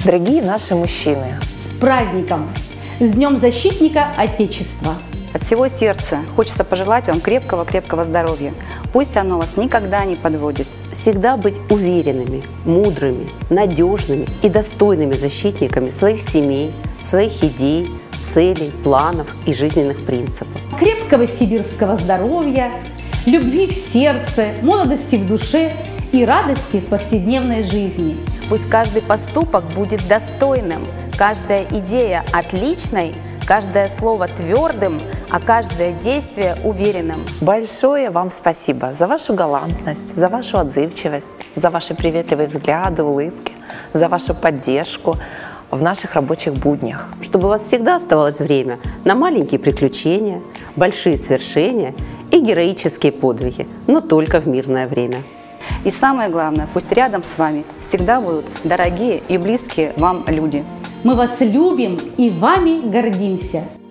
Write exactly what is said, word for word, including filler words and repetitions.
Дорогие наши мужчины! С праздником! С Днем Защитника Отечества! От всего сердца хочется пожелать вам крепкого-крепкого здоровья. Пусть оно вас никогда не подводит. Всегда быть уверенными, мудрыми, надежными и достойными защитниками своих семей, своих идей, целей, планов и жизненных принципов. Крепкого сибирского здоровья, любви в сердце, молодости в душе и радости в повседневной жизни. Пусть каждый поступок будет достойным, каждая идея отличной, каждое слово твердым, а каждое действие уверенным. Большое вам спасибо за вашу галантность, за вашу отзывчивость, за ваши приветливые взгляды, улыбки, за вашу поддержку в наших рабочих буднях. Чтобы у вас всегда оставалось время на маленькие приключения, большие свершения и героические подвиги, но только в мирное время. И самое главное, пусть рядом с вами всегда будут дорогие и близкие вам люди. Мы вас любим и вами гордимся.